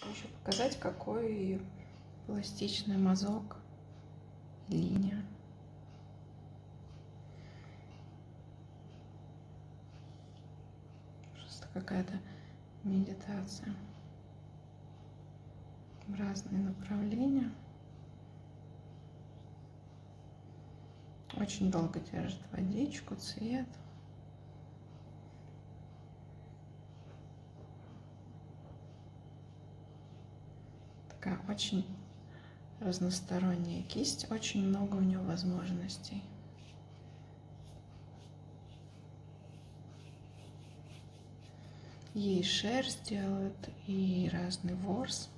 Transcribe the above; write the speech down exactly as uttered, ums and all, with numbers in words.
Хочу еще показать, какой пластичный мазок и линия. Просто какая-то медитация в разные направления. Очень долго держит водичку, цвет. Такая очень разносторонняя кисть, очень много у нее возможностей. Ей шерсть делают и разный ворс.